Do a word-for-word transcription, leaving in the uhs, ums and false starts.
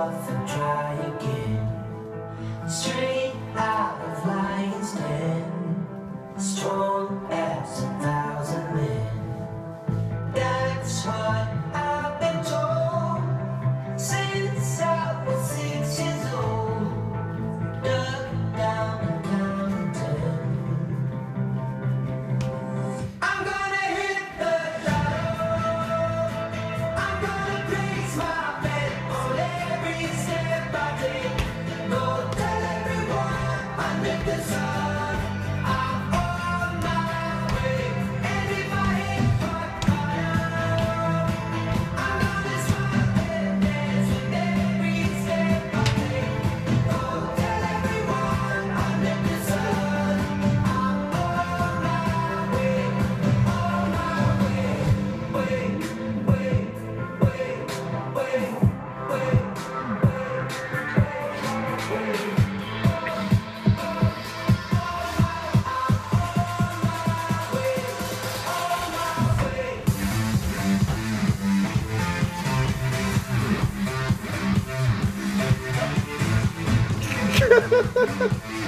off and try again. Straight out of Lion's Den, strong as a thousand men. That's what I've been told since I was six years old. Duck down and count to ten. I'm gonna hit the lotto. I'm gonna place my bet on every step I take. Go tell everyone under the sun I'm on my way. And if I hit rock bottom, I'm gonna smile and dance with every step I take. Go tell everyone under the sun I'm on my way, on my way, way, way, way, way, way, way, way. Ha ha ha ha!